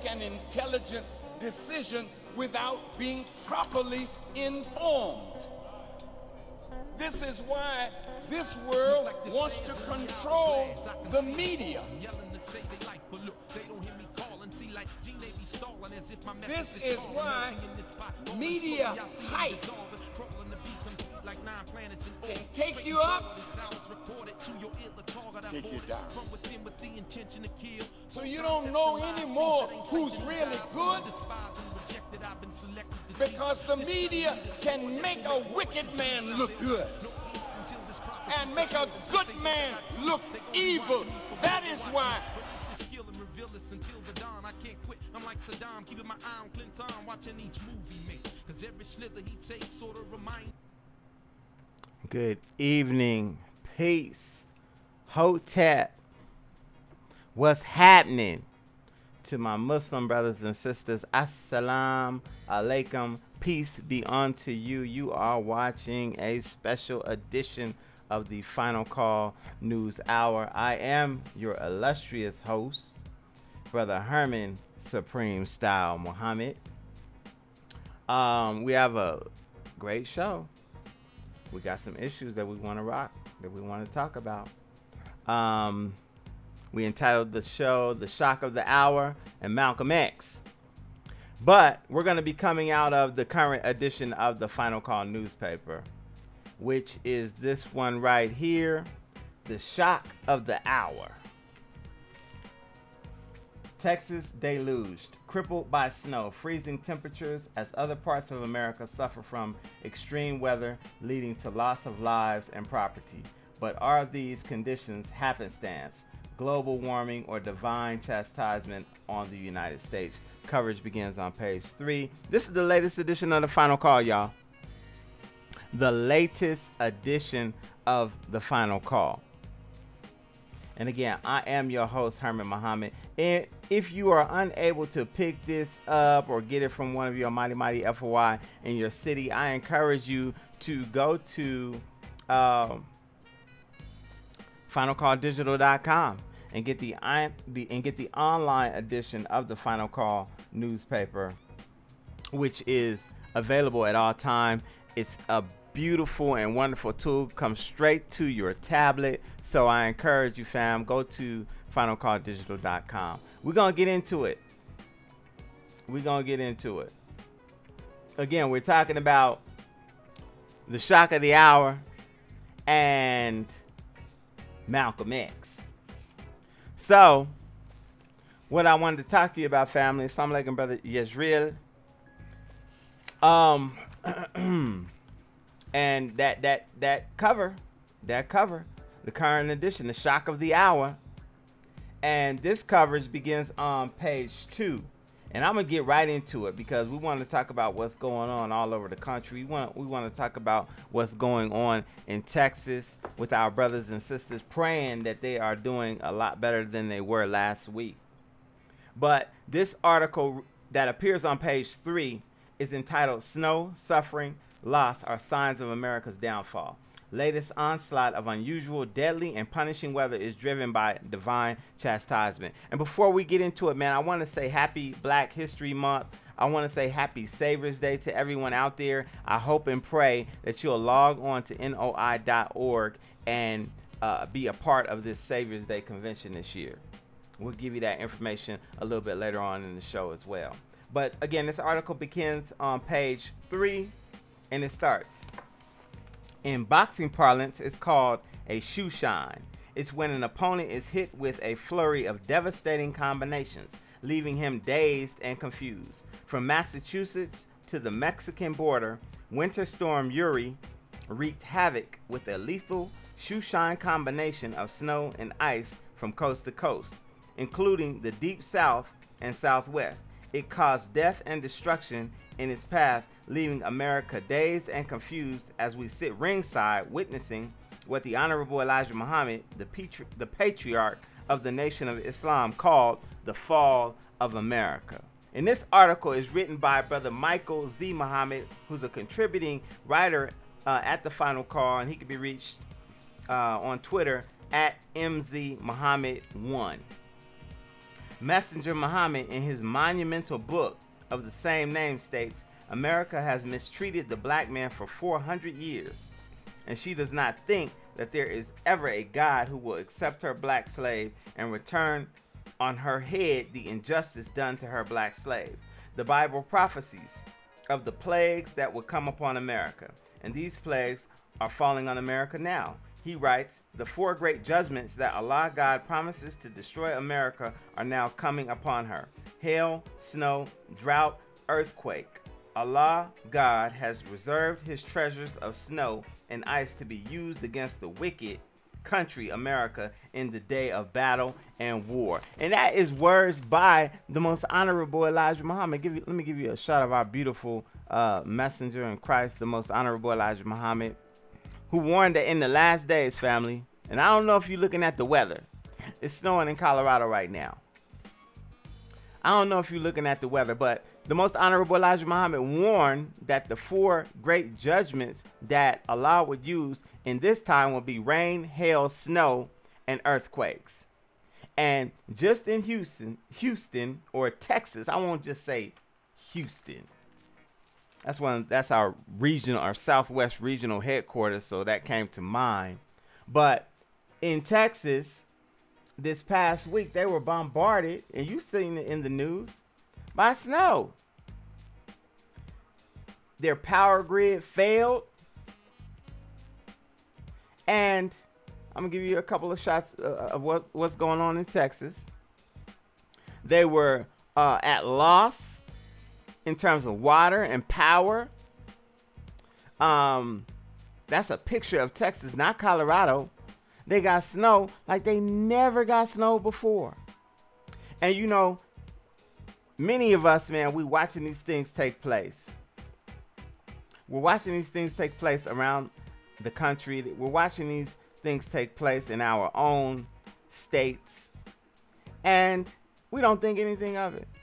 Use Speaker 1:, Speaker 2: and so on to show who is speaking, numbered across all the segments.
Speaker 1: an intelligent decision without being properly informed. This is why this world wants to control the media. This is why media hype can take you up, take you down. So you don't know anymore who's really good, because the media can make a wicked man look good and make a good man look evil. That is why. I can't quit. I'm like Saddam, keeping my eye on Clinton, watching each movie make, cause every slither he takes sort of reminds.
Speaker 2: Good evening, peace, hotep. What's happening to my Muslim brothers and sisters? Assalamu alaikum, peace be unto you. You are watching a special edition of the Final Call News Hour. I am your illustrious host, Brother Herman Supreme Style Muhammad. We have a great show. We got some issues that we want to rock, that we want to talk about. We entitled the show The Shock of the Hour and Malcolm X. But we're going to be coming out of the current edition of the Final Call newspaper, which is this one right here, The Shock of the Hour. Texas deluged, crippled by snow, freezing temperatures as other parts of America suffer from extreme weather leading to loss of lives and property. But are these conditions happenstance, global warming, or divine chastisement on the United States? Coverage begins on page 3. This is the latest edition of the Final Call, y'all. The latest edition of the Final Call. And again, I am your host, Herman Muhammad. And if you are unable to pick this up or get it from one of your mighty FOI in your city, I encourage you to go to finalcalldigital.com and get the online edition of the Final Call newspaper, which is available at all time. It's a beautiful and wonderful tool, comes straight to your tablet. So I encourage you, fam, go to finalcalldigital.com. We're gonna get into it. Again, we're talking about the shock of the hour and Malcolm X. So what I wanted to talk to you about, family, Assalamu alaikum, brother Yezreel. And that cover, the current edition, The Shock of the Hour. And this coverage begins on page 2. And I'm going to get right into it because we want to talk about what's going on all over the country. We want to talk about what's going on in Texas with our brothers and sisters, praying that they are doing a lot better than they were last week. But this article that appears on page 3 is entitled Snow, Suffering, Loss Are Signs of America's Downfall. Latest onslaught of unusual, deadly, and punishing weather is driven by divine chastisement. And before we get into it, man, I want to say happy Black History Month. I want to say happy Saviours Day to everyone out there. I hope and pray that you'll log on to noi.org and be a part of this Saviours Day convention this year. We'll give you that information a little bit later on in the show as well. But again, this article begins on page 3. And it starts. In boxing parlance, it's called a shoe shine. It's when an opponent is hit with a flurry of devastating combinations, leaving him dazed and confused. From Massachusetts to the Mexican border, Winter Storm Uri wreaked havoc with a lethal shoe shine combination of snow and ice from coast to coast, including the deep south and southwest. It caused death and destruction in its path, leaving America dazed and confused as we sit ringside witnessing what the Honorable Elijah Muhammad, the patriarch of the Nation of Islam, called the fall of America. And this article is written by Brother Michael Z. Muhammad, who's a contributing writer at the Final Call, and he can be reached on Twitter at MZ Muhammad1. Messenger Muhammad, in his monumental book of the same name, states, America has mistreated the black man for 400 years, and she does not think that there is ever a God who will accept her black slave and return on her head the injustice done to her black slave. The Bible prophesies of the plagues that would come upon America, and these plagues are falling on America now. He writes, the 4 great judgments that Allah God promises to destroy America are now coming upon her. Hail, snow, drought, earthquake. Allah God has reserved his treasures of snow and ice to be used against the wicked country America in the day of battle and war. And that is words by the most honorable Elijah Muhammad. Let me give you a shot of our beautiful messenger in Christ, the most honorable Elijah Muhammad, who warned that in the last days, family, and I don't know if you're looking at the weather. It's snowing in Colorado right now. I don't know if you're looking at the weather, but the most honorable Elijah Muhammad warned that the 4 great judgments that Allah would use in this time will be rain, hail, snow, and earthquakes. And just in Houston or Texas, I won't just say Houston. That's our regional, our Southwest regional headquarters, so that came to mind. But in Texas, this past week, they were bombarded, and you've seen it in the news, by snow. Their power grid failed. And I'm going to give you a couple of shots of what's going on in Texas. They were at loss in terms of water and power. That's a picture of Texas, not Colorado. They got snow like they never got snow before. And you know, many of us, man, we watching these things take place. We're watching these things take place around the country. We're watching these things take place in our own states. And we don't think anything of it.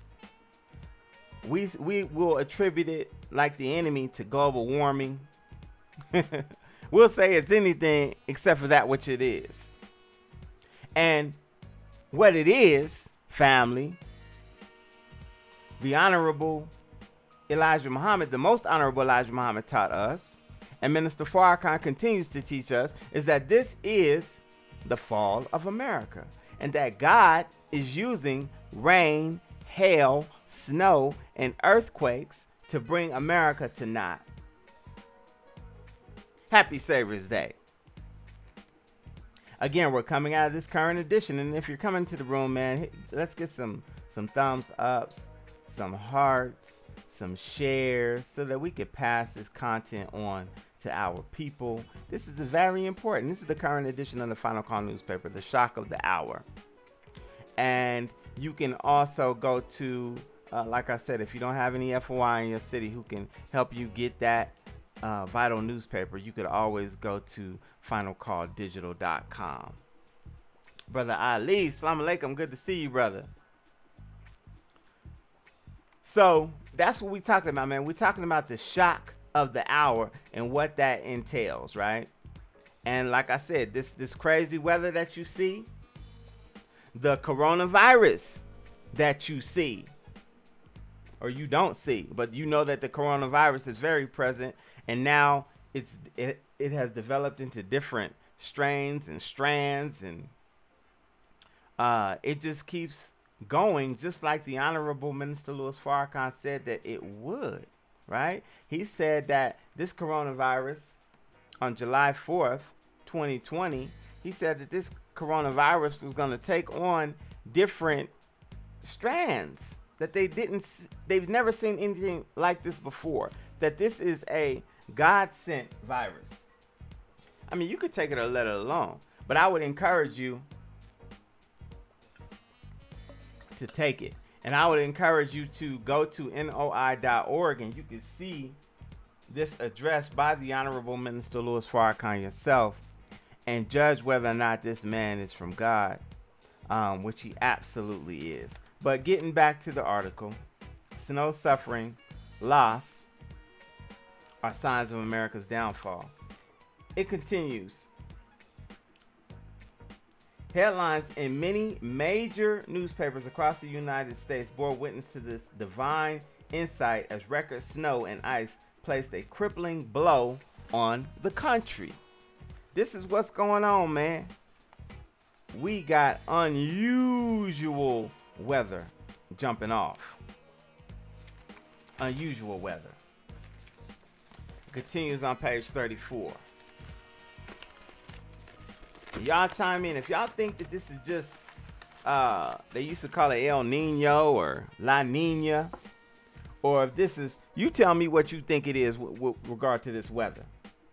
Speaker 2: We will attribute it, like the enemy, to global warming. We'll say it's anything except for that which it is. And what it is, family, the honorable Elijah Muhammad, the most honorable Elijah Muhammad, taught us, and Minister Farrakhan continues to teach us, is that this is the fall of America, and that God is using rain, hail, snow, and earthquakes to bring America to naught. Happy Saviours Day. Again, we're coming out of this current edition, and if you're coming to the room, man, let's get some thumbs ups, some hearts, some shares, so that we could pass this content on to our people. This is very important. This is the current edition of the Final Call newspaper, the shock of the hour. And you can also go to, like I said, if you don't have any FOI in your city who can help you get that vital newspaper, you could always go to finalcalldigital.com. Brother Ali, Assalamu alaikum, good to see you, brother. So that's what we're talking about, man. We're talking about the shock of the hour and what that entails, right? And like I said, this crazy weather that you see, the coronavirus that you see, or you don't see, but you know that the coronavirus is very present, and now it has developed into different strains and strands, and it just keeps going, just like the Honorable Minister Louis Farrakhan said that it would, right? He said that this coronavirus on July 4th, 2020, he said that this coronavirus was going to take on different strands, that they've never seen anything like this before, that this is a God-sent virus. I mean, you could take it or let it alone, but I would encourage you to take it. And I would encourage you to go to noi.org, and you can see this address by the Honorable Minister Louis Farrakhan yourself, and judge whether or not this man is from God, which he absolutely is. But getting back to the article, snow, suffering, loss are signs of America's downfall. It continues. Headlines in many major newspapers across the United States bore witness to this divine insight as record snow and ice placed a crippling blow on the country. This is what's going on, man. We got unusual weather jumping off. Unusual weather. Continues on page 34. Y'all chime in if y'all think that this is just they used to call it El Nino or La Nina, or if this is, you tell me what you think it is with regard to this weather.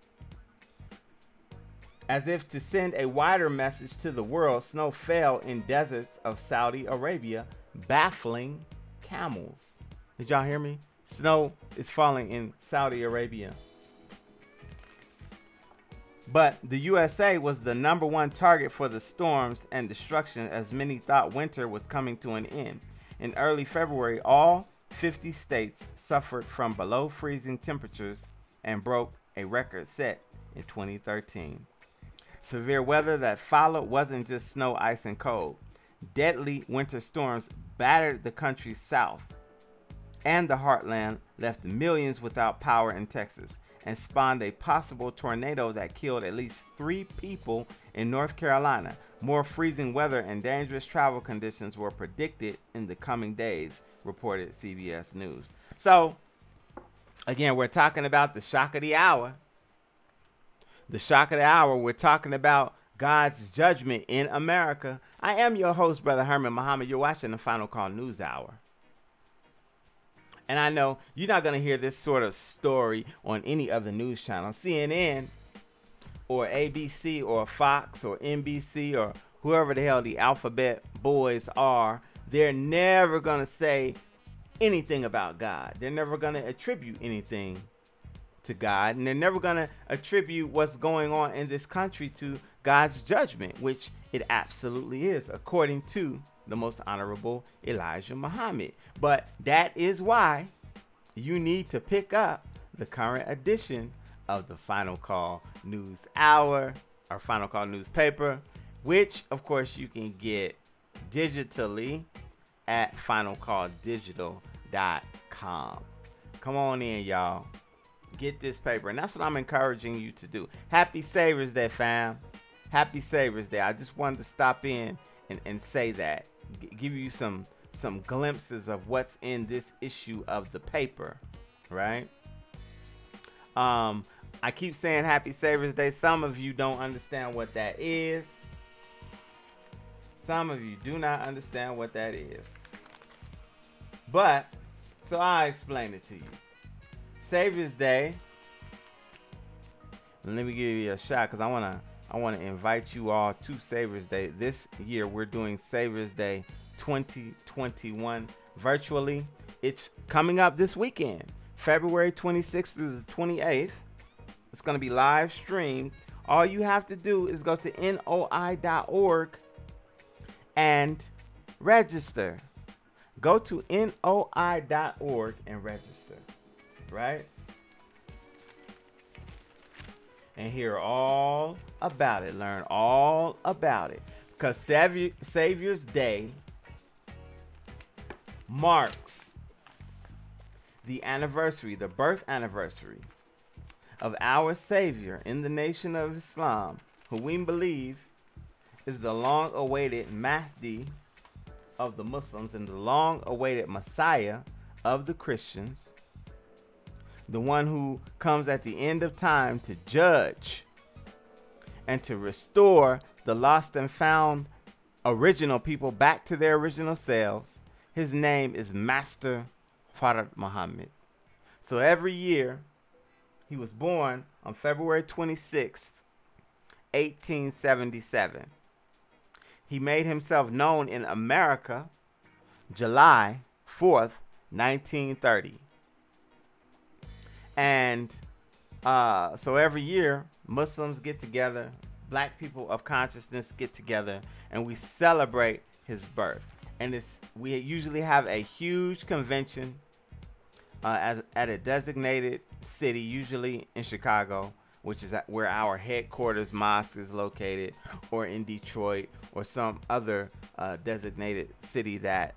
Speaker 2: As if to send a wider message to the world, snow fell in deserts of Saudi Arabia, baffling camels. Did y'all hear me? Snow is falling in Saudi Arabia. But the USA was the #1 target for the storms and destruction, as many thought winter was coming to an end. In early February, all 50 states suffered from below freezing temperatures and broke a record set in 2013. Severe weather that followed wasn't just snow, ice, and cold. Deadly winter storms battered the country's south, and the heartland left millions without power in Texas, and spawned a possible tornado that killed at least 3 people in North Carolina. More freezing weather and dangerous travel conditions were predicted in the coming days, reported CBS News. So, again, we're talking about the shock of the hour. The shock of the hour, we're talking about God's judgment in America. I am your host, Brother Herman Muhammad. You're watching the Final Call News Hour. And I know you're not going to hear this sort of story on any other news channel. CNN or ABC or Fox or NBC or whoever the hell the alphabet boys are, they're never going to say anything about God. They're never going to attribute anything to God. And they're never going to attribute what's going on in this country to God's judgment, which it absolutely is, according to the most honorable Elijah Muhammad. But that is why you need to pick up the current edition of the Final Call News Hour, our Final Call newspaper, which of course you can get digitally at finalcalldigital.com. Come on in, y'all. Get this paper. And that's what I'm encouraging you to do. Happy Saviours Day, fam. Happy Saviours Day. I just wanted to stop in and say that. Give you some glimpses of what's in this issue of the paper, right? I keep saying Happy Saviours Day. Some of you don't understand what that is. Some of you do not understand what that is. But, so I'll explain it to you. Saviours Day. Let me give you a shot because I want to invite you all to Saviours Day. This year we're doing Saviours Day 2021 virtually. It's coming up this weekend, February 26th through the 28th. It's going to be live streamed. All you have to do is go to noi.org and register. Go to noi.org and register, right? And hear all about it. Learn all about it. Because Saviour's Day marks the anniversary, the birth anniversary of our Savior in the nation of Islam, who we believe is the long-awaited Mahdi of the Muslims and the long-awaited Messiah of the Christians, the one who comes at the end of time to judge and to restore the lost and found original people back to their original selves. His name is Master Fard Muhammad. So every year, he was born on February 26th, 1877. He made himself known in America July 4th, 1930. And so every year, Muslims get together, black people of consciousness get together, and we celebrate his birth. And we usually have a huge convention at a designated city, usually in Chicago, which is where our headquarters mosque is located, or in Detroit, or some other designated city that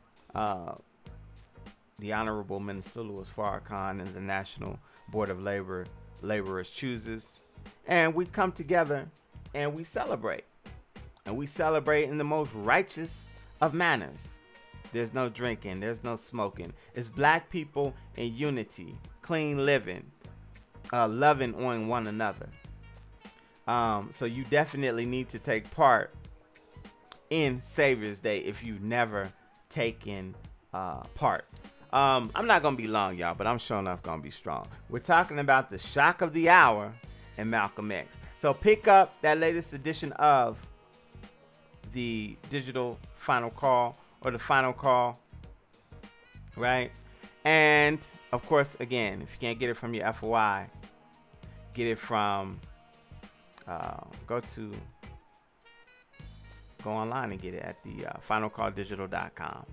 Speaker 2: the Honorable Minister Louis Farrakhan and the National Board of Laborers chooses. And we come together and we celebrate. And we celebrate in the most righteous of manners. There's no drinking. There's no smoking. It's black people in unity, clean living, loving on one another. So you definitely need to take part in Saviours Day if you've never taken part. I'm not going to be long, y'all, but I'm sure enough going to be strong. We're talking about the shock of the hour and Malcolm X. So pick up that latest edition of the digital final call, or the final call, right? And of course, again, if you can't get it from your FOI, get it from go online and get it at the finalcalldigital.com.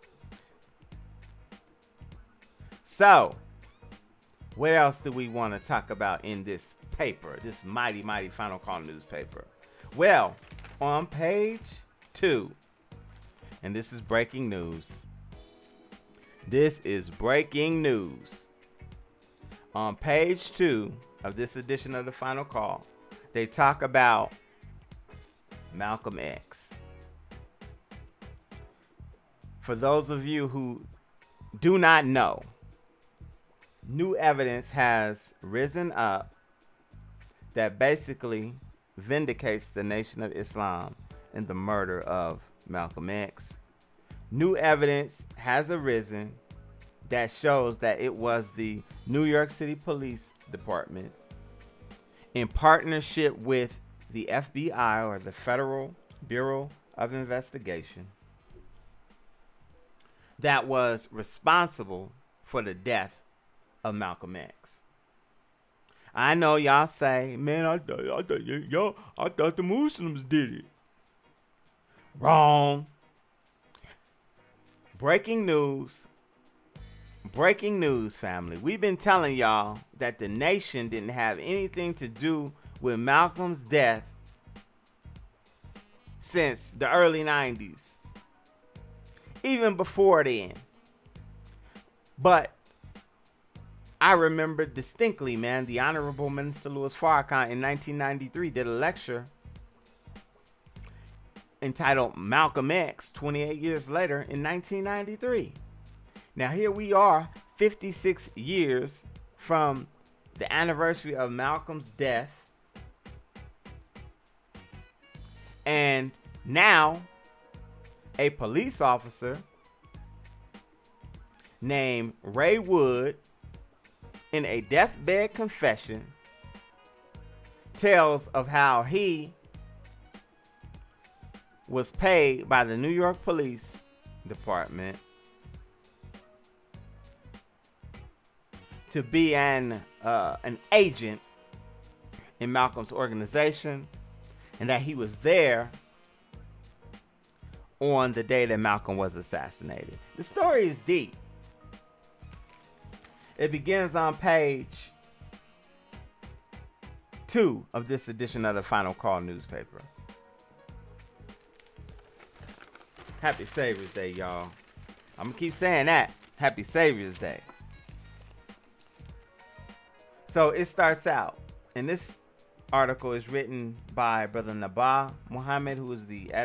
Speaker 2: So what else do we want to talk about in this paper, this mighty Final Call newspaper? Well, on page 2, and this is breaking news. This is breaking news. On page 2 of this edition of the Final Call, they talk about Malcolm X. For those of you who do not know, new evidence has risen up that basically vindicates the Nation of Islam in the murder of Malcolm X. New evidence has arisen that shows that it was the New York City Police Department, in partnership with the FBI, or the Federal Bureau of Investigation, that was responsible for the death of Malcolm X. I know y'all say, man, I thought the Muslims did it. Wrong. Breaking news. Breaking news, family. We've been telling y'all that the nation didn't have anything to do with Malcolm's death since the early 90s. Even before then. But I remember distinctly, man, the Honorable Minister Louis Farrakhan in 1993 did a lecture entitled Malcolm X, 28 years later in 1993. Now here we are, 56 years from the anniversary of Malcolm's death. And now a police officer named Ray Wood, in a deathbed confession, tells of how he was paid by the New York Police Department to be an agent in Malcolm's organization, and that he was there on the day that Malcolm was assassinated. The story is deep. It begins on page 2 of this edition of the Final Call newspaper. Happy Saviours Day, y'all. I'm gonna keep saying that. Happy Saviours Day. So it starts out, and this article is written by Brother Nabah Muhammad, who is the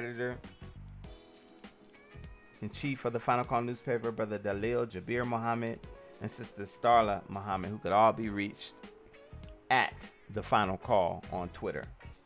Speaker 2: editor-in-chief of the Final Call newspaper, Brother Dalil Jabir Muhammad, and Sister Starla Muhammad, who could all be reached at The Final Call on Twitter.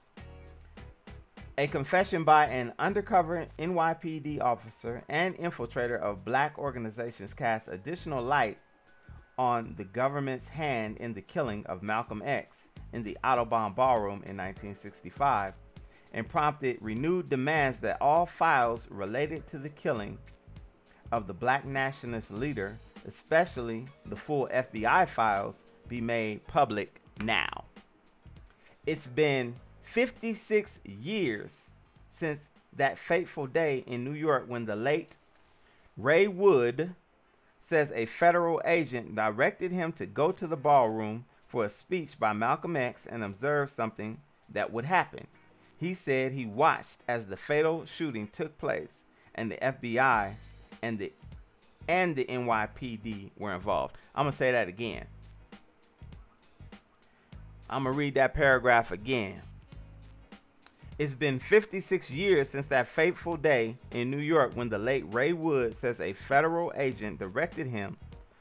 Speaker 2: A confession by an undercover NYPD officer and infiltrator of black organizations casts additional light on the government's hand in the killing of Malcolm X in the Audubon Ballroom in 1965, and prompted renewed demands that all files related to the killing of the black nationalist leader, especially the full FBI files, be made public now. It's been 56 years since that fateful day in New York when the late Ray Wood says a federal agent directed him to go to the ballroom for a speech by Malcolm X and observed something that would happen. He said he watched as the fatal shooting took place, and the FBI and the NYPD were involved. I'm going to say that again. I'm going to read that paragraph again. It's been 56 years since that fateful day in New York when the late Ray Wood says a federal agent directed him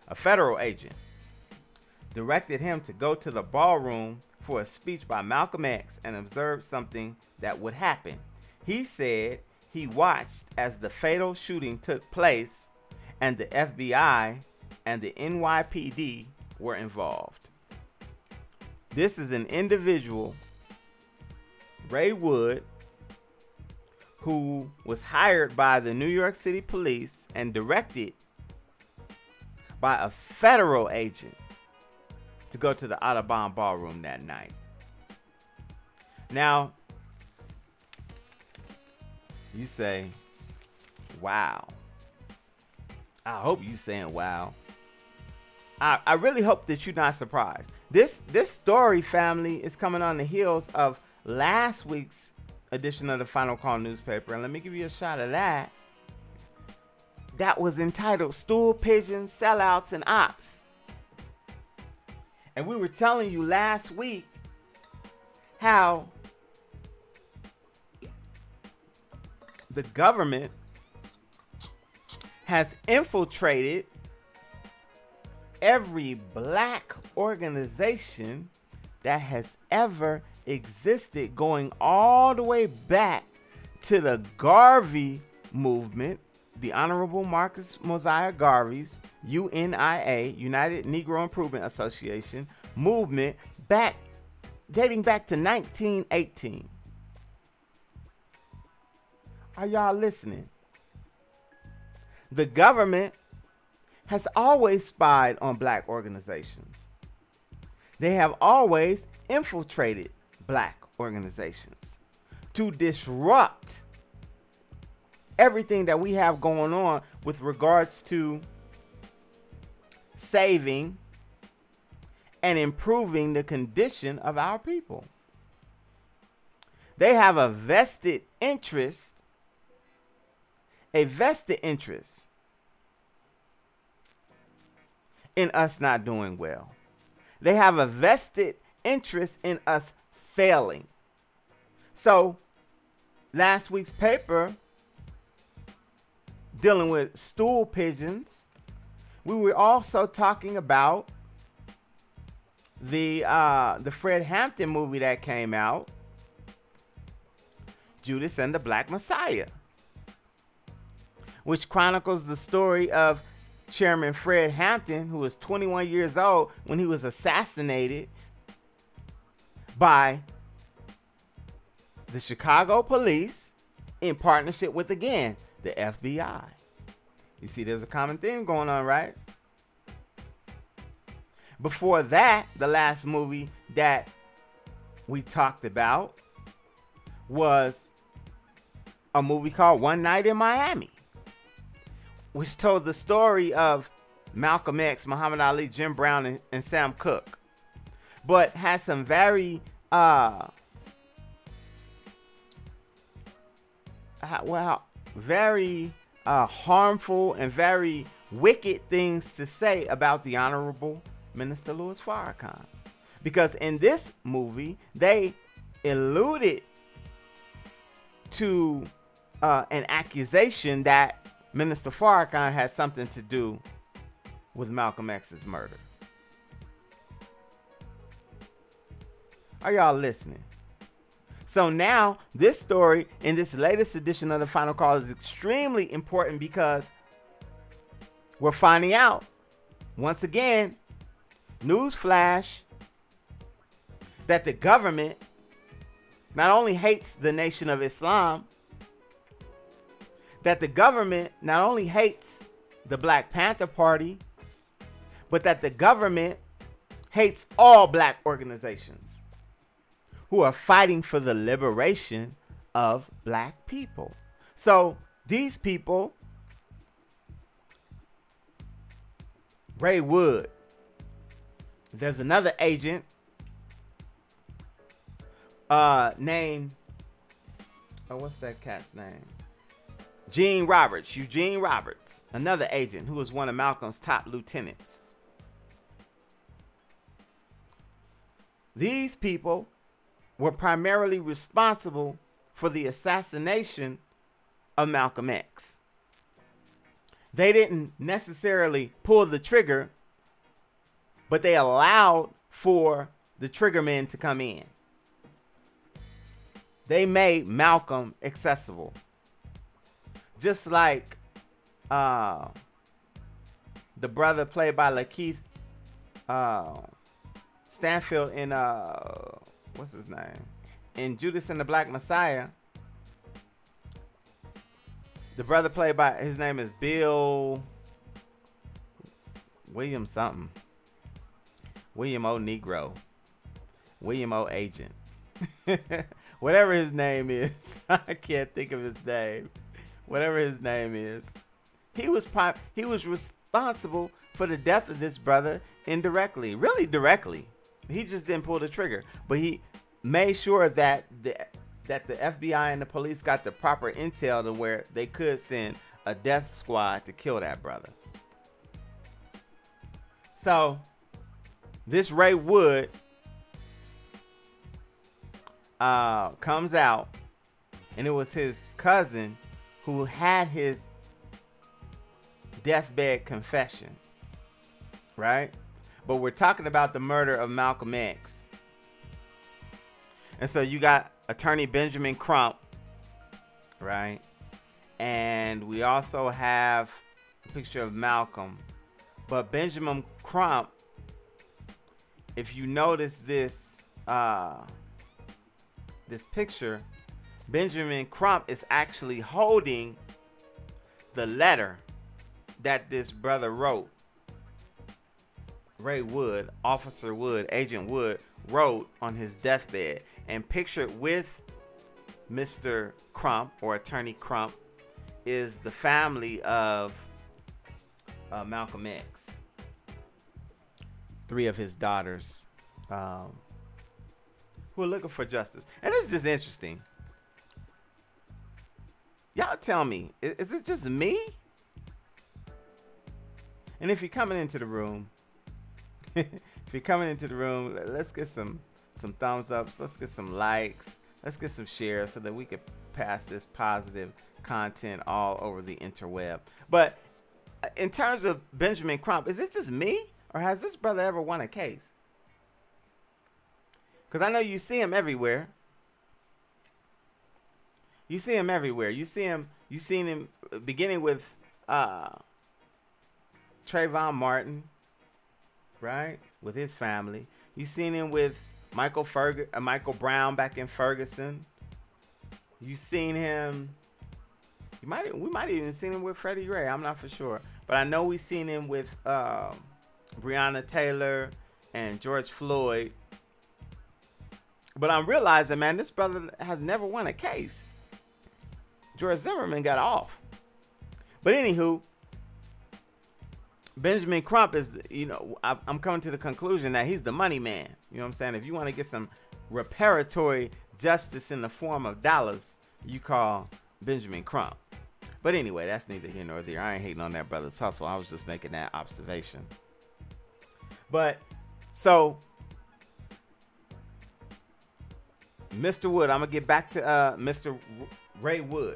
Speaker 2: to go to the ballroom for a speech by Malcolm X and observe something that would happen. He said he watched as the fatal shooting took place, and the FBI and the NYPD were involved. This is an individual, Ray Wood, who was hired by the New York City Police and directed by a federal agent to go to the Audubon Ballroom that night. Now, you say, wow. I hope you saying wow. I really hope that you're not surprised. This story, family, is coming on the heels of last week's edition of the Final Call newspaper. And let me give you a shot of that. That was entitled Stool Pigeons, Sellouts, and Ops. And we were telling you last week how the government has infiltrated every black organization that has ever existed, going all the way back to the Garvey movement, the Honorable Marcus Mosiah Garvey's UNIA, United Negro Improvement Association movement, dating back to 1918. Are y'all listening? The government has always spied on black organizations. They have always infiltrated black organizations to disrupt everything that we have going on with regards to saving and improving the condition of our people. They have a vested interest in us not doing well. They have a vested interest in us failing. So, last week's paper, dealing with stool pigeons, we were also talking about the Fred Hampton movie that came out, Judas and the Black Messiah, which chronicles the story of Chairman Fred Hampton, who was 21 years old when he was assassinated by the Chicago police in partnership with, again, the FBI. You see, there's a common theme going on, right? Before that, the last movie that we talked about was a movie called One Night in Miami, which told the story of Malcolm X, Muhammad Ali, Jim Brown, and Sam Cooke, but has some very harmful and very wicked things to say about the Honorable Minister Louis Farrakhan. Because in this movie, they alluded to an accusation that Minister Farrakhan has something to do with Malcolm X's murder. Are y'all listening? So now this story in this latest edition of the Final Call is extremely important because we're finding out, once again, newsflash, that the government not only hates the Nation of Islam, that the government not only hates the Black Panther Party, but that the government hates all black organizations who are fighting for the liberation of black people. So these people, Ray Wood, There's another agent named, oh, what's that cat's name? Eugene Roberts, another agent who was one of Malcolm's top lieutenants. These people were primarily responsible for the assassination of Malcolm X. They didn't necessarily pull the trigger, but they allowed for the trigger men to come in. They made Malcolm accessible. Just like the brother played by Lakeith Stanfield in what's his name? In Judas and the Black Messiah. The brother played by, his name is Bill William something. William O. Negro. William O. Agent. Whatever his name is. I can't think of his name. Whatever his name is. He was responsible for the death of this brother indirectly. Really directly. He just didn't pull the trigger. But he made sure that the FBI and the police got the proper intel to where they could send a death squad to kill that brother. So this Ray Wood comes out, and it was his cousin who had his deathbed confession, right? But we're talking about the murder of Malcolm X. And so you got attorney Benjamin Crump, right? And we also have a picture of Malcolm. But Benjamin Crump, if you notice this this picture, Benjamin Crump is actually holding the letter that this brother wrote. Ray Wood, Officer Wood, Agent Wood wrote on his deathbed. And pictured with Mr. Crump, or Attorney Crump, is the family of Malcolm X. 3 of his daughters who are looking for justice. And this is just interesting. Y'all tell me, is this just me? And if you're coming into the room, let's get some thumbs ups. Let's get some likes. Let's get some shares so that we can pass this positive content all over the interweb. But in terms of Benjamin Crump, is it just me, or has this brother ever won a case? Because I know you see him everywhere. You see him everywhere. You've seen him beginning with Trayvon Martin, right? With his family. You've seen him with Michael Brown back in Ferguson. You've seen him. We might have even seen him with Freddie Gray. I'm not for sure, but I know we've seen him with Breonna Taylor and George Floyd. But I'm realizing, man, this brother has never won a case. George Zimmerman got off. But anywho, Benjamin Crump is, I'm coming to the conclusion that he's the money man. You know what I'm saying? If you want to get some reparatory justice in the form of dollars, you call Benjamin Crump. But anyway, that's neither here nor there. I ain't hating on that brother's hustle. I was just making that observation. But so, Mr. Wood, I'm going to get back to Mr. Ray Wood.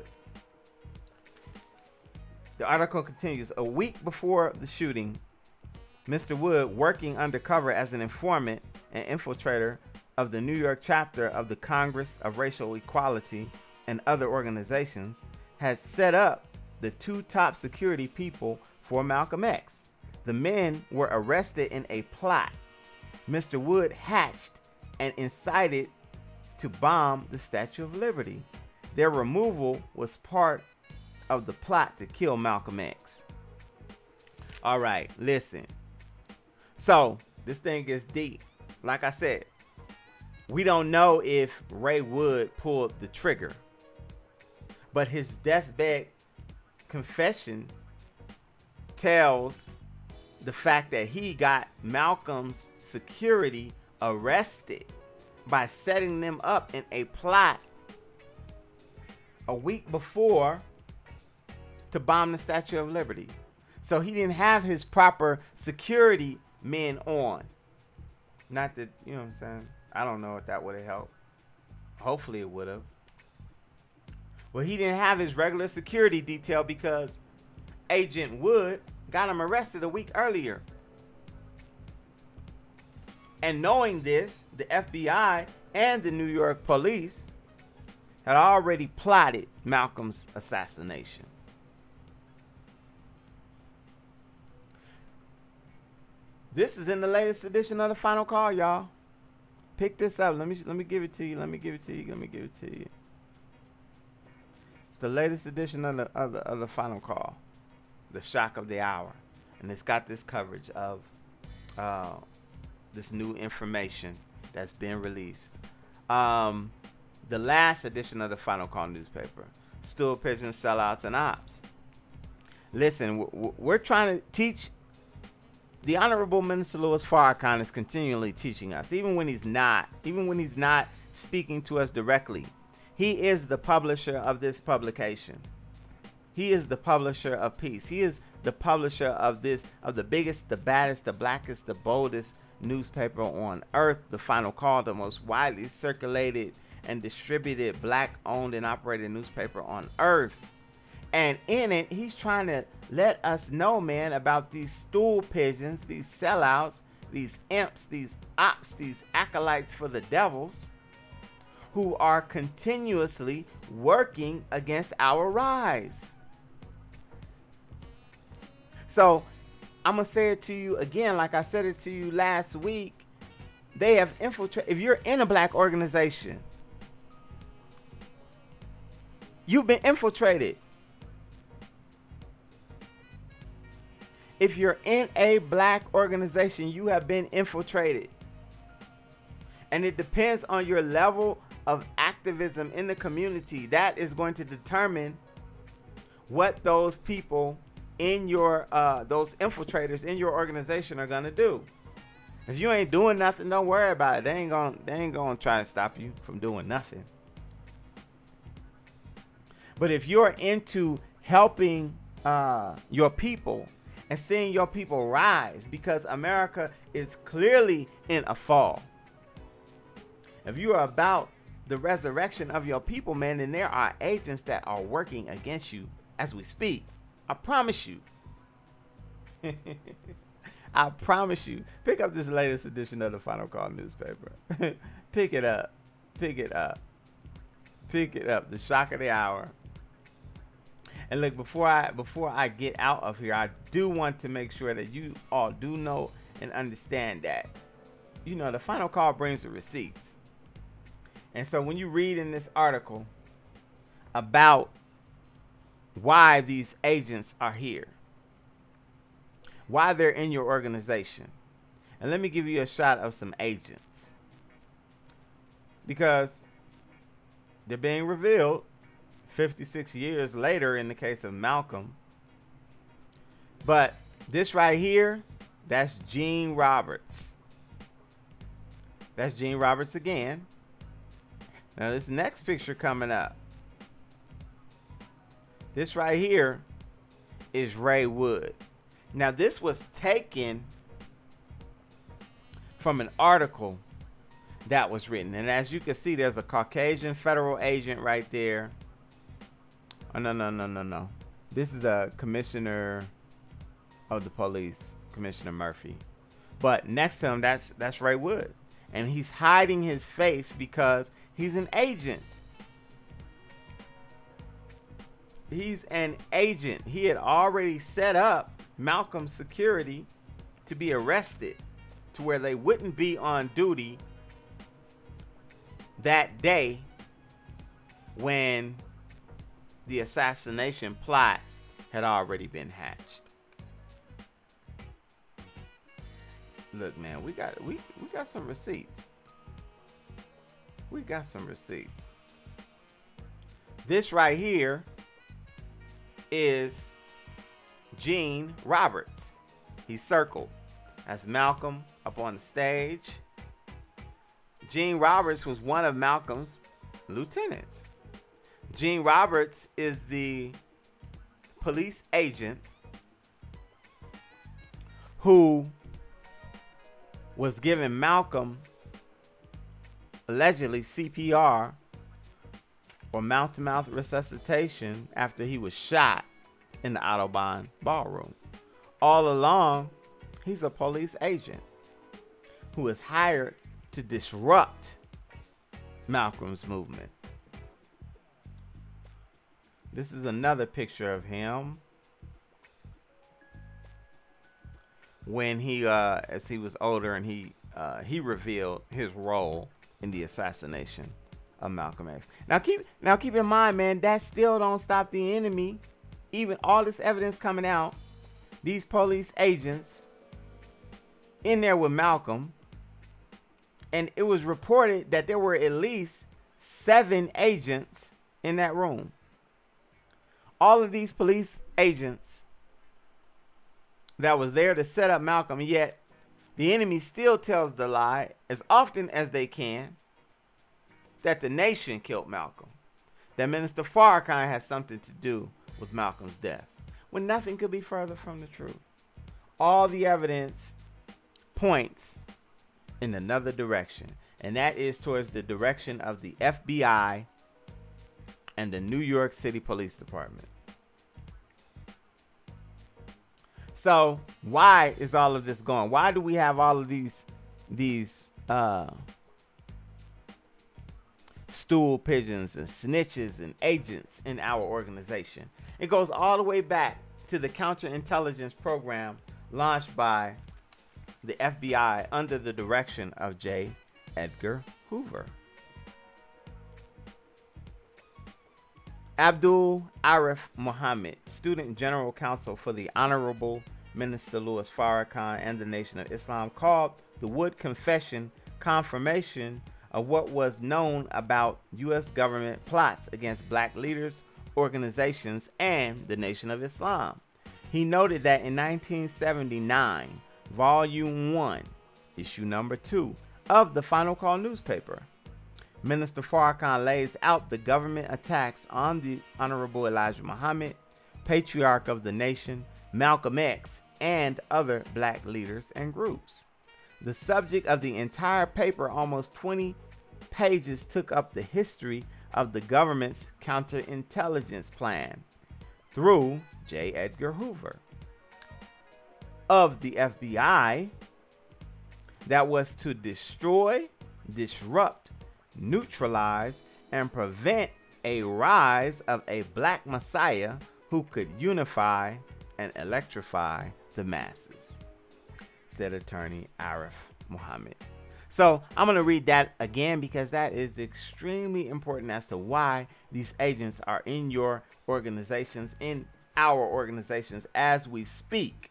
Speaker 2: The article continues. A week before the shooting, Mr. Wood, working undercover as an informant and infiltrator of the New York chapter of the Congress of Racial Equality and other organizations, had set up the 2 top security people for Malcolm X. The men were arrested in a plot Mr. Wood hatched and incited to bomb the Statue of Liberty. Their removal was part of the plot to kill Malcolm X. All right, listen. So this thing gets deep. Like I said, we don't know if Ray Wood pulled the trigger, but his deathbed confession tells the fact that he got Malcolm's security arrested by setting them up in a plot a week before to bomb the Statue of Liberty. So he didn't have his proper security men on. Not that, you know what I'm saying? I don't know if that would have helped. Hopefully it would have. Well, he didn't have his regular security detail because Agent Wood got him arrested a week earlier. And knowing this, the FBI and the New York police had already plotted Malcolm's assassination. This is in the latest edition of the Final Call, y'all. Pick this up. Let me give it to you. Let me give it to you. It's the latest edition of the Final Call, the shock of the hour, and it's got this coverage of this new information that's been released. The last edition of the Final Call newspaper, stool pigeons, sellouts, and ops. Listen, we're trying to teach. The Honorable Minister Louis Farrakhan is continually teaching us, even when he's not speaking to us directly. He is the publisher of this publication. He is the publisher of peace. He is the publisher of the biggest, the baddest, the blackest, the boldest newspaper on earth, the Final Call, the most widely circulated and distributed black-owned and operated newspaper on earth. And in it, he's trying to let us know, man, about these stool pigeons, these sellouts, these imps, these ops, these acolytes for the devils, who are continuously working against our rise. So I'm going to say it to you again, like I said it to you last week. They have infiltrated. If you're in a black organization, you've been infiltrated. If you're in a black organization, you have been infiltrated. And it depends on your level of activism in the community. That is going to determine what those people in your, those infiltrators in your organization are going to do. If you ain't doing nothing, don't worry about it. They ain't gonna try to stop you from doing nothing. But if you're into helping your people, and seeing your people rise, because America is clearly in a fall. If you are about the resurrection of your people, man, then there are agents that are working against you as we speak. I promise you. I promise you. Pick up this latest edition of the Final Call newspaper. Pick it up. Pick it up. Pick it up. The shock of the hour. And look, before I get out of here, I do want to make sure that you all do know and understand that, you know, the Final Call brings the receipts. And so when you read in this article about why these agents are here, why they're in your organization, and let me give you a shot of some agents, because they're being revealed 56 years later in the case of Malcolm. But this right here, that's Gene Roberts. That's Gene Roberts again. Now this next picture coming up, this right here is Ray Wood. Now this was taken from an article that was written, and as you can see, there's a Caucasian federal agent right there. Oh, no. This is a commissioner of the police, Commissioner Murphy. But next to him, that's Ray Wood. And he's hiding his face because he's an agent. He's an agent. He had already set up Malcolm's security to be arrested to where they wouldn't be on duty that day when the assassination plot had already been hatched. Look, man, we got some receipts. We got some receipts. This right here is Gene Roberts. He's circled. That's Malcolm up on the stage. Gene Roberts was one of Malcolm's lieutenants. Gene Roberts is the police agent who was giving Malcolm allegedly CPR or mouth-to-mouth resuscitation after he was shot in the Autobahn ballroom. All along, he's a police agent who was hired to disrupt Malcolm's movement. This is another picture of him when he, as he was older, and he revealed his role in the assassination of Malcolm X. Now keep in mind, man, that still don't stop the enemy. Even all this evidence coming out, these police agents in there with Malcolm, and it was reported that there were at least 7 agents in that room. All of these police agents that was there to set up Malcolm, yet the enemy still tells the lie as often as they can that the nation killed Malcolm, that Minister Farrakhan has something to do with Malcolm's death, when nothing could be further from the truth. All the evidence points in another direction, and that is towards the direction of the FBI and the New York City Police Department. So why is all of this going? Why do we have all of these stool pigeons and snitches and agents in our organization? It goes all the way back to the counterintelligence program launched by the FBI under the direction of J. Edgar Hoover. Abdul Arif Muhammad, Student General Counsel for the Honorable Minister Louis Farrakhan and the Nation of Islam, called the Wood Confession confirmation of what was known about U.S. government plots against black leaders, organizations, and the Nation of Islam. He noted that in 1979, Volume 1, Issue Number 2 of the Final Call newspaper, Minister Farrakhan lays out the government attacks on the Honorable Elijah Muhammad, Patriarch of the Nation, Malcolm X, and other black leaders and groups. The subject of the entire paper, almost 20 pages, took up the history of the government's counterintelligence plan through J. Edgar Hoover of the FBI that was to destroy, disrupt, neutralize, and prevent a rise of a black messiah who could unify and electrify the masses, said attorney Arif Muhammad. So I'm going to read that again because that is extremely important as to why these agents are in your organizations, in our organizations as we speak.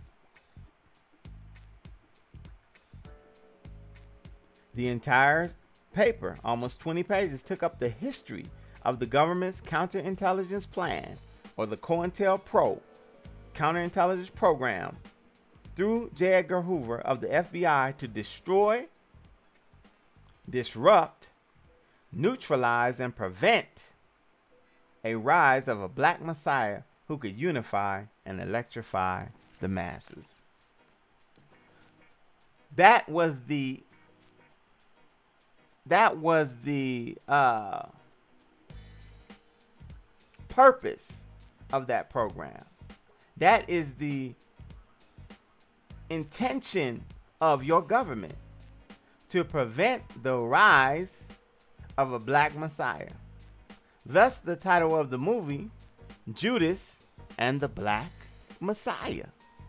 Speaker 2: The entire paper, almost 20 pages, took up the history of the government's counterintelligence plan, or the COINTELPRO counterintelligence program, through J. Edgar Hoover of the FBI to destroy, disrupt, neutralize, and prevent a rise of a black messiah who could unify and electrify the masses. That was the purpose of that program. That is the intention of your government, to prevent the rise of a black messiah. Thus the title of the movie, Judas and the Black Messiah.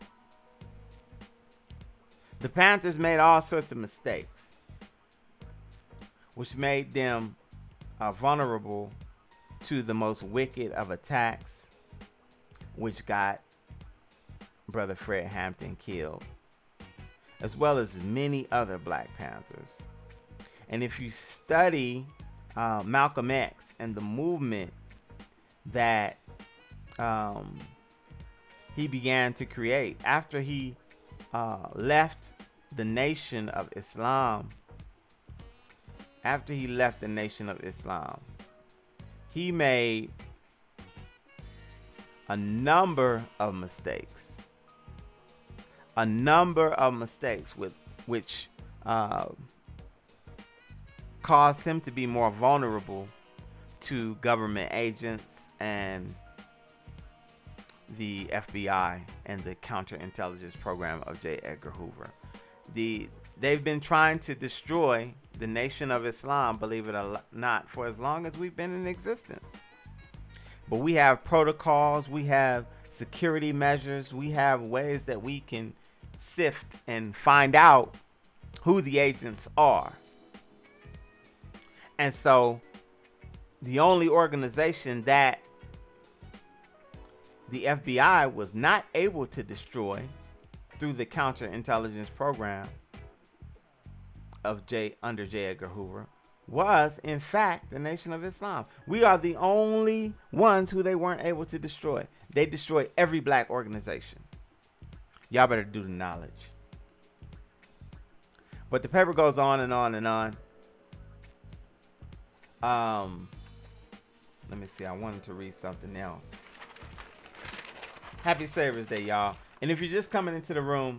Speaker 2: The Panthers made all sorts of mistakes, which made them vulnerable to the most wicked of attacks, which got Brother Fred Hampton killed, as well as many other Black Panthers. And if you study Malcolm X and the movement that he began to create after he left the Nation of Islam, after he left the Nation of Islam, he made a number of mistakes. A number of mistakes with which caused him to be more vulnerable to government agents and the FBI and the counterintelligence program of J. Edgar Hoover. They've been trying to destroy the Nation of Islam, believe it or not, for as long as we've been in existence. But we have protocols, we have security measures, we have ways that we can sift and find out who the agents are. And so the only organization that the FBI was not able to destroy through the counterintelligence program of under J. Edgar Hoover was, in fact, the Nation of Islam. We are the only ones who they weren't able to destroy. They destroyed every black organization. Y'all better do the knowledge. But the paper goes on and on and on. Let me see. I wanted to read something else. Happy Saviours Day, y'all. And if you're just coming into the room,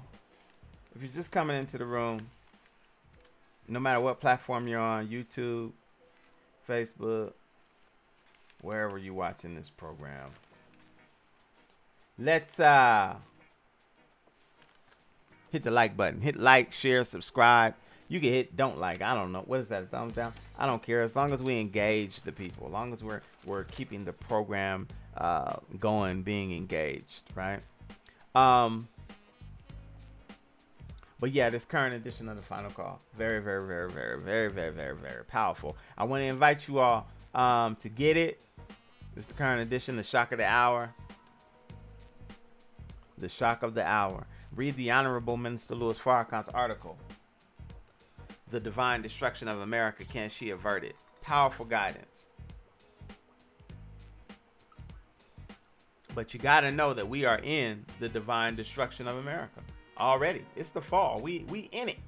Speaker 2: no matter what platform you're on, YouTube, Facebook, wherever you're watching this program, let's hit the like button. Hit like, share, subscribe. You can hit don't like. I don't know. What is that? A thumbs down? I don't care. As long as we engage the people. As long as we're keeping the program going, being engaged, right? But yeah, this current edition of the Final Call, very, very, very, very, very, very, very, very powerful. I want to invite you all to get it. This is the current edition, the shock of the hour. The shock of the hour. Read the Honorable Minister Louis Farrakhan's article, "The Divine Destruction of America, Can She Avert It?" Powerful guidance. But you got to know that we are in the divine destruction of America already. It's the fall. We in it.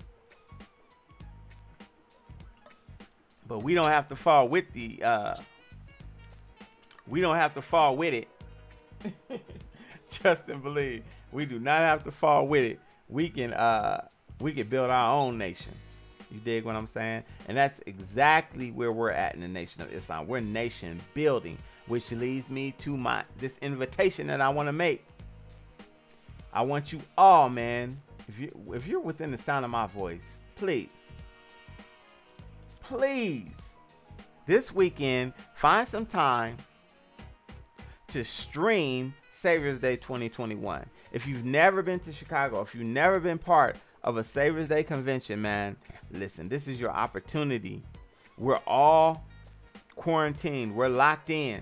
Speaker 2: But we don't have to fall with the we don't have to fall with it. Trust and believe. We do not have to fall with it. We can build our own nation. You dig what I'm saying? And that's exactly where we're at in the Nation of Islam. We're nation building, which leads me to this invitation that I want to make. I want you all, man, if you're within the sound of my voice, please, this weekend, find some time to stream Saviours Day 2021. If you've never been to Chicago, if you've never been part of a Saviours Day convention, man, listen, this is your opportunity. We're all quarantined. We're locked in.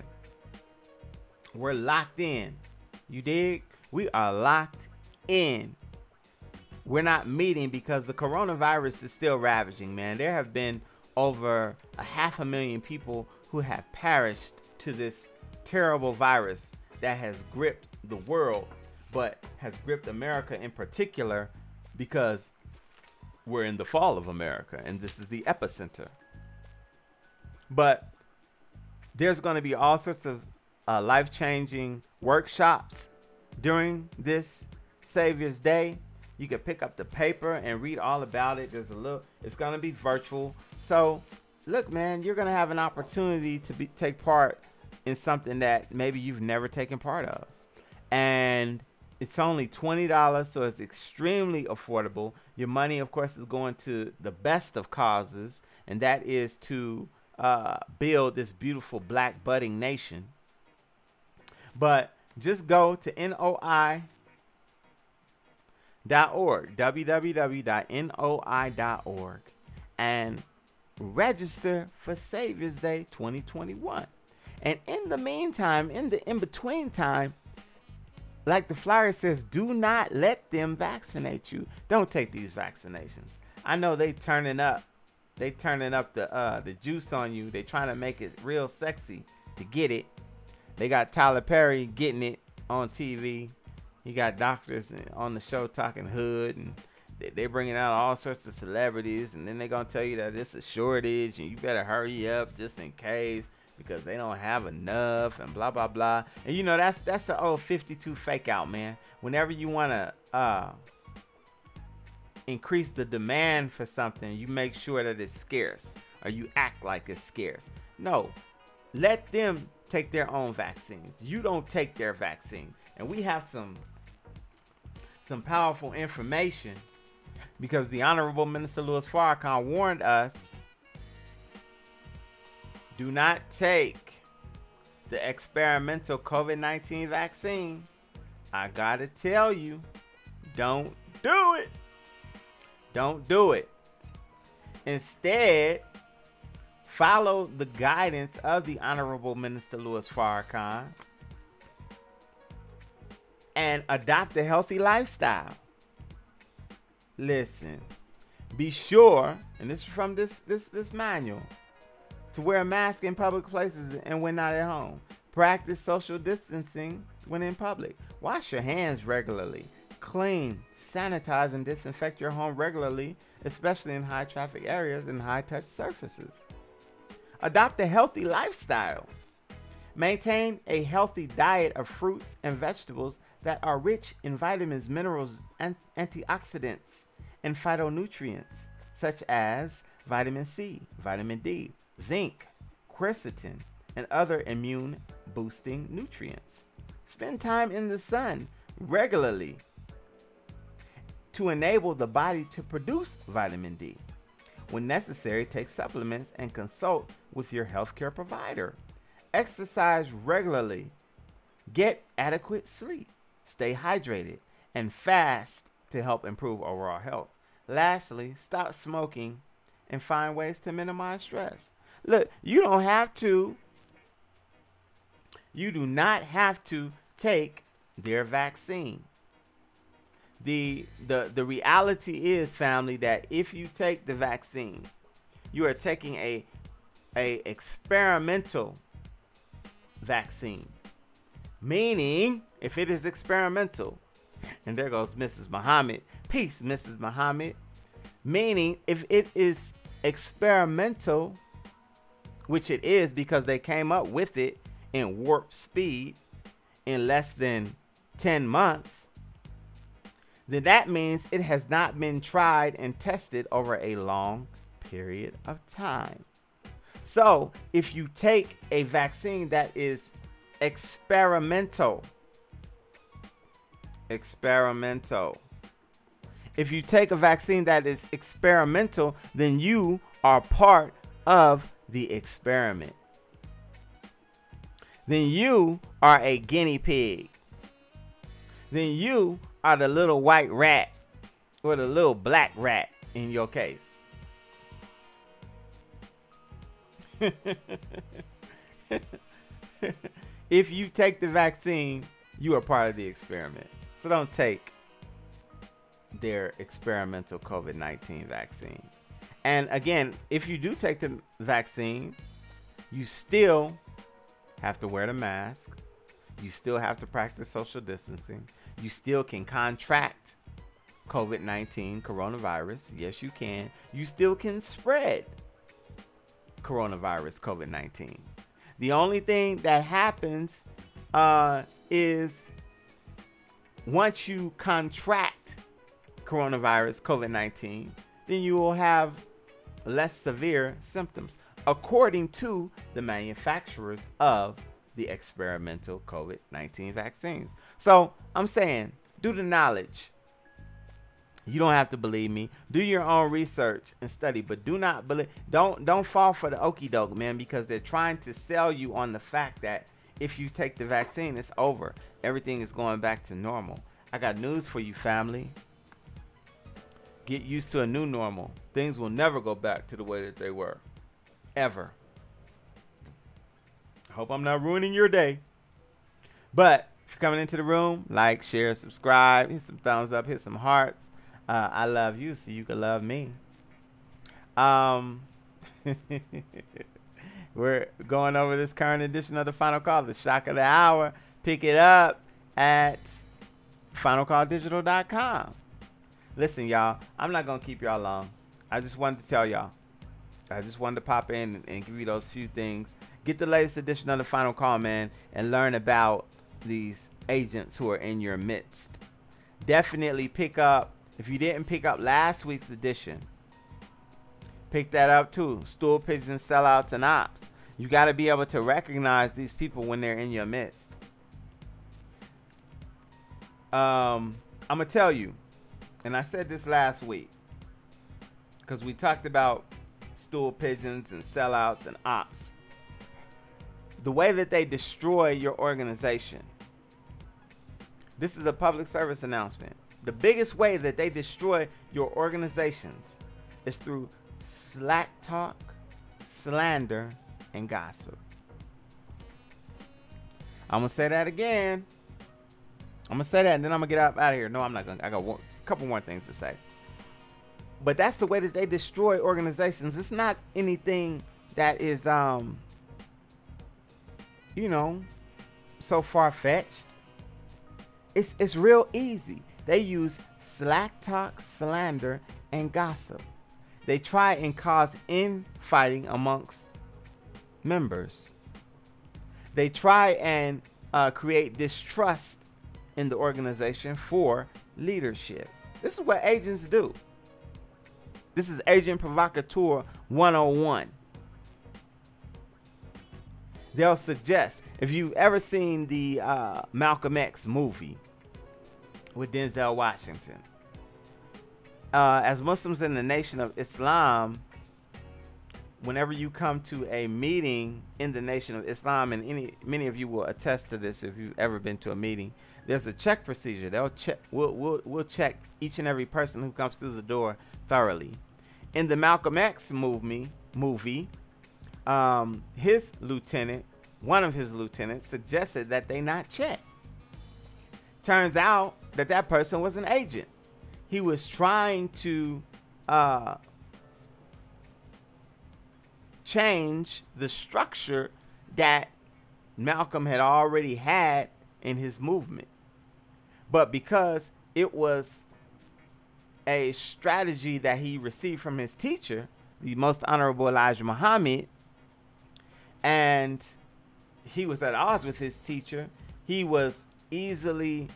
Speaker 2: You dig? We are locked in. We're not meeting because the coronavirus is still ravaging, man. There have been over 500,000 people who have perished to this terrible virus that has gripped the world, but has gripped America in particular because we're in the fall of America and this is the epicenter. But there's going to be all sorts of life-changing workshops during this Saviours Day. You can pick up the paper and read all about it. It's going to be virtual. So look, man, you're going to have an opportunity to take part in something that maybe you've never taken part of. And it's only $20, so it's extremely affordable. Your money, of course, is going to the best of causes, and that is to build this beautiful black budding nation. But just go to NOI.org, www.noi.org, and register for Saviours Day 2021. And in the meantime, in the in-between time, like the flyer says, do not let them vaccinate you. Don't take these vaccinations. I know they turning up the juice on you. They trying to make it real sexy to get it. They got Tyler Perry getting it on TV. He got doctors on the show talking hood, and they bringing out all sorts of celebrities, and then they're going to tell you that it's a shortage and you better hurry up just in case because they don't have enough and blah, blah, blah. And, you know, that's the old 52 fake out, man. Whenever you want to increase the demand for something, you make sure that it's scarce, or you act like it's scarce. No, let them take their own vaccines. You don't take their vaccine. And we have some powerful information, because the Honorable Minister Louis Farrakhan warned us, do not take the experimental COVID-19 vaccine. I gotta tell you, don't do it. Don't do it. Instead, follow the guidance of the Honorable Minister Louis Farrakhan and adopt a healthy lifestyle. Listen, be sure, and this is from this manual, to wear a mask in public places and when not at home. Practice social distancing when in public. Wash your hands regularly. Clean, sanitize, and disinfect your home regularly, especially in high traffic areas and high touch surfaces. Adopt a healthy lifestyle. Maintain a healthy diet of fruits and vegetables that are rich in vitamins, minerals, and antioxidants and phytonutrients such as vitamin C, vitamin D, zinc, quercetin, and other immune boosting nutrients. Spend time in the sun regularly to enable the body to produce vitamin D. When necessary, take supplements and consult with your healthcare provider. Exercise regularly. Get adequate sleep. Stay hydrated and fast to help improve overall health. Lastly, stop smoking and find ways to minimize stress. Look, you do not have to take their vaccine. The reality is, family, that if you take the vaccine, you are taking a experimental vaccine. Meaning, if it is experimental, and there goes Mrs. Muhammad. Peace, Mrs. Muhammad. Meaning, if it is experimental, which it is because they came up with it in warp speed in less than 10 months, then that means it has not been tried and tested over a long period of time. So if you take a vaccine that is experimental, if you take a vaccine that is experimental, then you are part of the experiment. Then you are a guinea pig. Then you are the little white rat, or the little black rat in your case. If you take the vaccine, you are part of the experiment. So don't take their experimental COVID-19 vaccine. And again, if you do take the vaccine, you still have to wear the mask. You still have to practice social distancing. You still can contract COVID-19, coronavirus. Yes, you can. You still can spread coronavirus, COVID-19. The only thing that happens is once you contract coronavirus, COVID-19, then you will have less severe symptoms, according to the manufacturers of the experimental COVID-19 vaccines. So I'm saying, do the knowledge. You don't have to believe me. Do your own research and study, but do not believe. Don't fall for the okie doke, man, because they're trying to sell you on the fact that if you take the vaccine, it's over. Everything is going back to normal. I got news for you, family. Get used to a new normal. Things will never go back to the way that they were, ever. I hope I'm not ruining your day. But if you're coming into the room, like, share, subscribe, hit some thumbs up, hit some hearts. I love you, so you can love me. We're going over this current edition of the Final Call, the shock of the hour. Pick it up at finalcalldigital.com. Listen, y'all, I'm not going to keep y'all long. I just wanted to tell y'all. I just wanted to pop in and give you those few things. Get the latest edition of the Final Call, man, and learn about these agents who are in your midst. Definitely pick up, if you didn't pick up last week's edition, pick that up too. Stool pigeons, sellouts, and ops. You got to be able to recognize these people when they're in your midst. I'm going to tell you, and I said this last week, because we talked about stool pigeons and sellouts and ops. The way that they destroy your organization. This is a public service announcement. The biggest way that they destroy your organizations is through slack talk, slander, and gossip. I'm going to say that again. I'm going to say that and then I'm going to get out of here. No, I'm not going to. I got a couple more things to say. But that's the way that they destroy organizations. It's not anything that is, you know, so far-fetched. It's real easy. They use slack talk, slander, and gossip. They try and cause infighting amongst members. They try and create distrust in the organization for leadership. This is what agents do. This is Agent Provocateur 101. They'll suggest, if you've ever seen the Malcolm X movie with Denzel Washington, as Muslims in the Nation of Islam, whenever you come to a meeting in the Nation of Islam, and many of you will attest to this if you've ever been to a meeting, there's a check procedure. They'll check. We'll check each and every person who comes through the door thoroughly. In the Malcolm X movie, his lieutenant, one of his lieutenants, suggested that they not check. Turns out that that person was an agent. He was trying to change the structure that Malcolm had already had in his movement. But because it was a strategy that he received from his teacher, the Most Honorable Elijah Muhammad, and he was at odds with his teacher, he was easily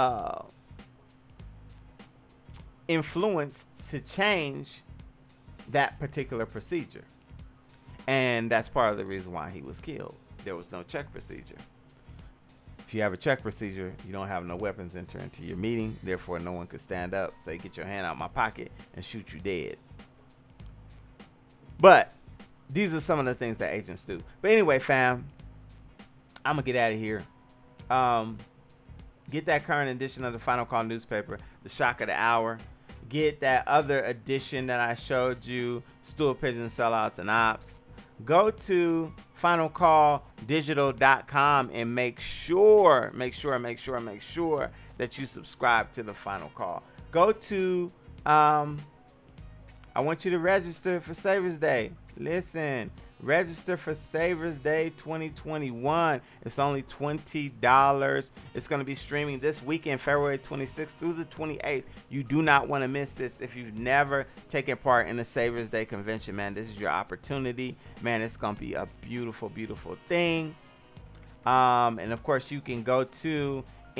Speaker 2: influenced to change that particular procedure. And that's part of the reason why he was killed. There was no check procedure. If you have a check procedure, you don't have no weapons enter into your meeting. Therefore, no one could stand up, say, get your hand out my pocket, and shoot you dead. But these are some of the things that agents do. But anyway, fam, I'm going to get out of here. Get that current edition of the Final Call newspaper, the shock of the hour. Get that other edition that I showed you, stool pigeon, sellouts, and ops. Go to finalcalldigital.com and make sure that you subscribe to the Final Call. Go to, I want you to register for Saviours Day. Listen, register for Saviours Day 2021. It's only $20. It's going to be streaming this weekend, February 26th through the 28th. You do not want to miss this. If you've never taken part in the Saviours Day convention, man, this is your opportunity. Man, it's going to be a beautiful, beautiful thing. And of course, you can go to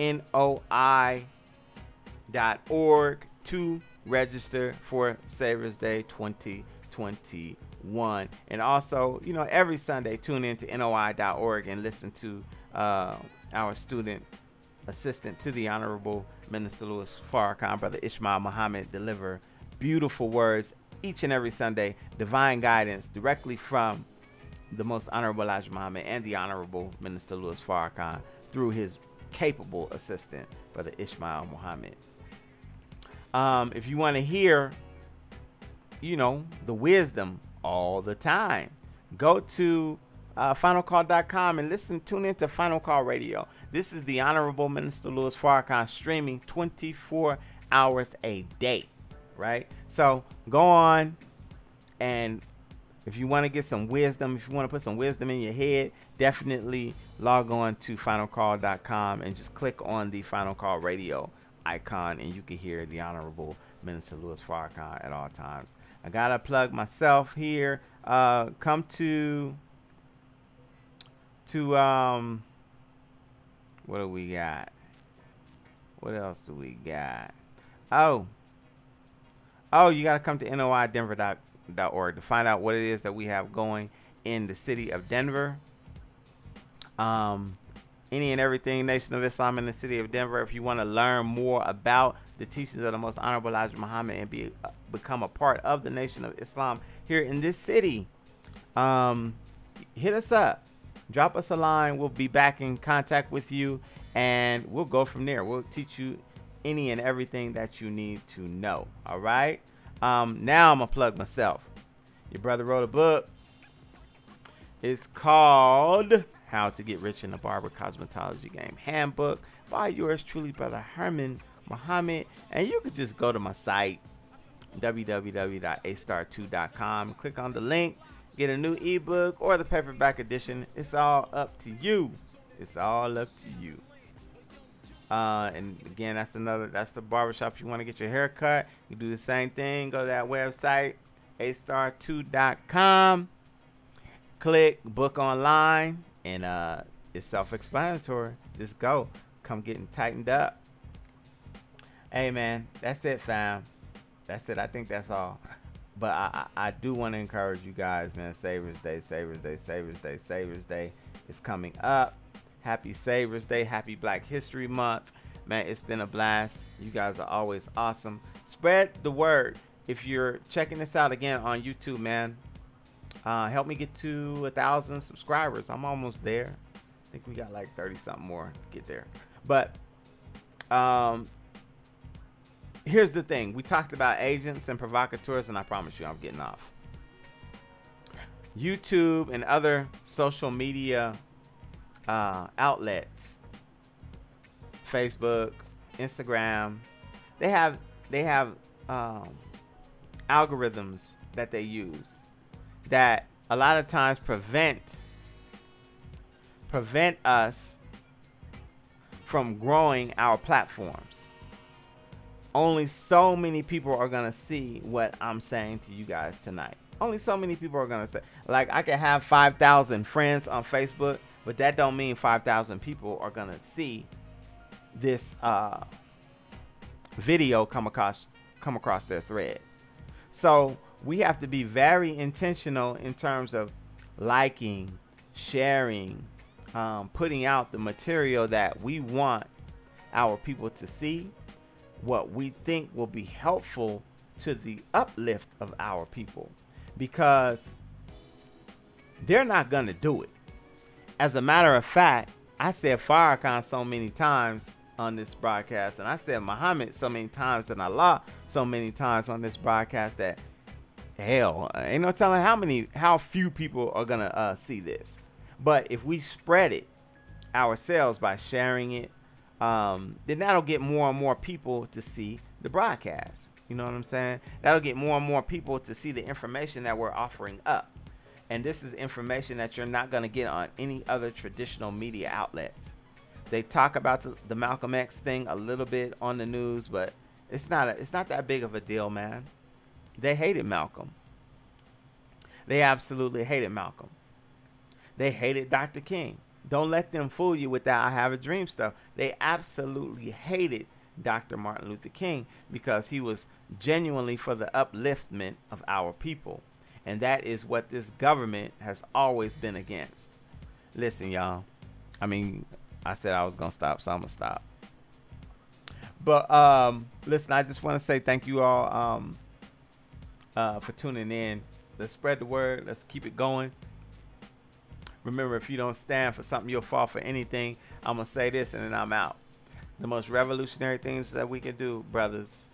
Speaker 2: noi.org to register for Saviours Day 2021. And also, you know, every Sunday tune in to noi.org and listen to our student assistant to the Honorable Minister Louis Farrakhan, Brother Ishmael Muhammad, deliver beautiful words each and every Sunday, divine guidance directly from the Most Honorable Elijah Muhammad and the Honorable Minister Louis Farrakhan through his capable assistant, Brother Ishmael Muhammad. If you want to hear, you know, the wisdom all the time, go to finalcall.com and tune into Final Call Radio. This is the Honorable Minister Louis Farrakhan streaming 24 hours a day, right? So go on, and if you want to get some wisdom, if you want to put some wisdom in your head, definitely log on to finalcall.com and just click on the Final Call Radio icon, and you can hear the Honorable Minister Louis Farrakhan at all times. I gotta plug myself here. Come to what do we got? What else do we got? Oh, you gotta come to noidenver.org to find out what it is that we have going in the city of Denver. Any and everything Nation of Islam in the city of Denver. If you want to learn more about the teachings of the Most Honorable Elijah Muhammad and become a part of the Nation of Islam here in this city, hit us up. Drop us a line. We'll be back in contact with you, and we'll go from there. We'll teach you any and everything that you need to know. All right? Now I'm going to plug myself. Your brother wrote a book. It's called How to Get Rich in the Barber Cosmetology Game Handbook by yours truly, Brother Herman Muhammad. And you could just go to my site, www.astar2.com. Click on the link, get a new ebook or the paperback edition. It's all up to you. It's all up to you. And again, that's the barbershop you want to get your hair cut. You do the same thing. Go to that website, astar2.com. Click book online, and it's self-explanatory. Just go. Come getting tightened up. Hey, man, that's it, fam. That's it. I think that's all. But I do want to encourage you guys, man. Saviours Day, Saviours Day, Saviours Day, Saviours Day is coming up. Happy Saviours Day. Happy Black History Month. Man, it's been a blast. You guys are always awesome. Spread the word. If you're checking this out again on YouTube, man, help me get to 1,000 subscribers. I'm almost there. I think we got like 30 something more to get there. But here's the thing. We talked about agents and provocateurs, and I promise you I'm getting off. YouTube and other social media outlets, Facebook, Instagram, they have algorithms that they use that a lot of times prevent us from growing our platforms. Only so many people are gonna see what I'm saying to you guys tonight. Only so many people are gonna say. Like, I can have 5,000 friends on Facebook, but that don't mean 5,000 people are gonna see this video come across their thread. So we have to be very intentional in terms of liking, sharing, putting out the material that we want our people to see, what we think will be helpful to the uplift of our people, because they're not going to do it. As a matter of fact, I said Farrakhan so many times on this broadcast, and I said Muhammad so many times, and Allah so many times on this broadcast, that hell, ain't no telling how few people are gonna see this. But if we spread it ourselves by sharing it, then that'll get more and more people to see the broadcast. You know what I'm saying? That'll get more and more people to see the information that we're offering up. And this is information that you're not gonna get on any other traditional media outlets. They talk about the Malcolm X thing a little bit on the news, but it's not that big of a deal, man. They hated Malcolm. They absolutely hated Malcolm. They hated Dr. King. Don't let them fool you with that I have a dream stuff. They absolutely hated Dr. Martin Luther King because he was genuinely for the upliftment of our people. And that is what this government has always been against. Listen, y'all. I mean, I said I was going to stop, so I'm going to stop. But listen, I just want to say thank you all for tuning in. Let's spread the word. Let's keep it going. Remember, if you don't stand for something, you'll fall for anything. I'm going to say this and then I'm out. The most revolutionary things that we can do, brothers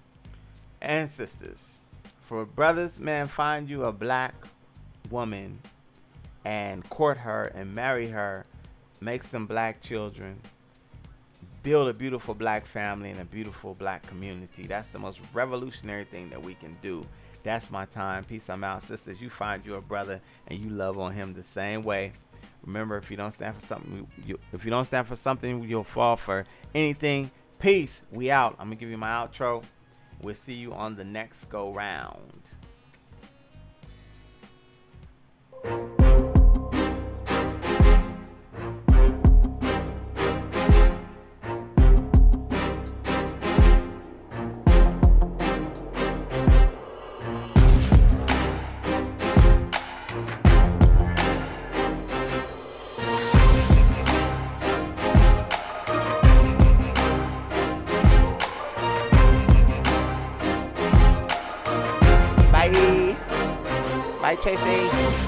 Speaker 2: and sisters. For brothers, man, find you a black woman and court her and marry her. Make some black children. Build a beautiful black family and a beautiful black community. That's the most revolutionary thing that we can do. That's my time. Peace. I'm out. Sisters, you find you a brother and you love on him the same way. Remember, if you don't stand for something, you'll fall for anything. Peace. We out. I'm going to give you my outro. We'll see you on the next go round. Bye, Chasey.